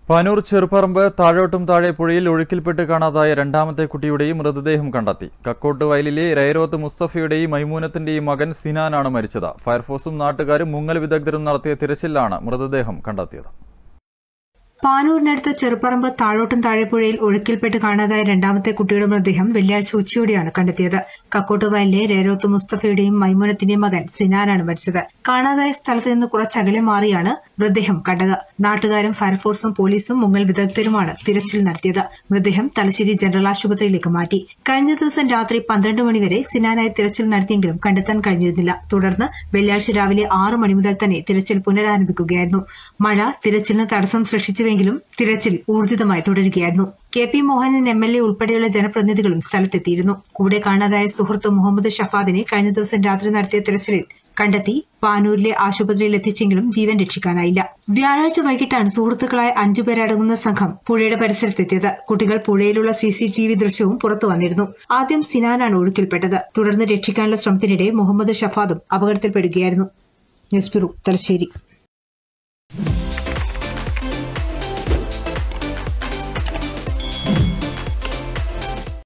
പാനൂർ ചെറുപറമ്പ് താഴോട്ടും താഴെ പുഴയിൽ ഒഴുക്കിൽപ്പെട്ട് കാണാതായ രണ്ടാമത്തെ കുട്ടിയുടെയും മൃതദേഹം കണ്ടെത്തി. കക്കോട്ട് വയലിലെ രൈരോത്ത് മുസ്തഫയുടെയും മൈമൂനത്തിന്റെയും മകൻ സിനാനാണ് മരിച്ചത്. ഫയർഫോഴ്സും നാട്ടുകാരും മുങ്ങൽ വിദഗ്ധരും നടത്തിയ തിരച്ചിലാണ് മൃതദേഹം കണ്ടെത്തിയത്. പാനൂരിനടുത്ത് ചെറുപറമ്പ് താഴോട്ടും താഴെപ്പുഴയിൽ ഒഴുക്കിൽപ്പെട്ട് കാണാതായ രണ്ടാമത്തെ കുട്ടിയുടെ മൃതദേഹം വെള്ളിയാഴ്ച ഉച്ചയോടെയാണ് കണ്ടെത്തിയത്. കക്കോട്ട് വയലിലെ രൈരോത്ത് മുസ്തഫയുടെയും മൈമൂനത്തിന്റെയും മകൻ സിനാനാണ് മരിച്ചത്. കാണാതായ സ്ഥലത്ത് നിന്ന് കുറച്ചകലെ മാറിയാണ് മൃതദേഹം കണ്ടത്. നാട്ടുകാരും ഫയർഫോഴ്സും പോലീസും മുങ്ങൽ വിദഗ്ധരുമാണ് തിരച്ചിൽ നടത്തിയത്. മൃതദേഹം തലശ്ശേരി ജനറൽ ആശുപത്രിയിലേക്ക് മാറ്റി. കഴിഞ്ഞ ദിവസം രാത്രി 12 മണിവരെ സിനാനായി തിരച്ചിൽ നടത്തിയെങ്കിലും കണ്ടെത്താൻ കഴിഞ്ഞിരുന്നില്ല. തുടർന്ന് വെള്ളിയാഴ്ച രാവിലെ 6 മണി മുതൽ തന്നെ തിരച്ചിൽ പുനരാരംഭിക്കുകയായിരുന്നു. മഴ തിരച്ചിലിന് തടസ്സം സൃഷ്ടിച്ചുവെങ്കിലും തിരച്ചിൽ ഊർജിതമായി തുടരുകയായിരുന്നു. കെ പി മോഹനൻ MLA ഉൾപ്പെടെയുള്ള ജനപ്രതിനിധികളും സ്ഥലത്തെത്തിയിരുന്നു. കൂടെ കാണാതായ സുഹൃത്ത് മുഹമ്മദ് ഷഫാദിനെ കഴിഞ്ഞ ദിവസം രാത്രി നടത്തിയ തിരച്ചിലിൽ കണ്ടെത്തി പാനൂരിലെ ആശുപത്രിയിൽ എത്തിച്ചെങ്കിലും ജീവൻ രക്ഷിക്കാനായില്ല. വ്യാഴാഴ്ച വൈകിട്ടാണ് സുഹൃത്തുക്കളായ 5 പേരടങ്ങുന്ന സംഘം പുഴയുടെ പരിസരത്തെത്തിയത്. കുട്ടികൾ പുഴയിലുള്ള CCTV ദൃശ്യവും പുറത്തു വന്നിരുന്നു. ആദ്യം സിനാനാണ് ഒഴുക്കിൽപ്പെട്ടത്. തുടർന്ന് രക്ഷിക്കാനുള്ള ശ്രമത്തിനിടെ മുഹമ്മദ് ഷഫാദും അപകടത്തിൽപ്പെടുകയായിരുന്നു. News bureau, Thalassery.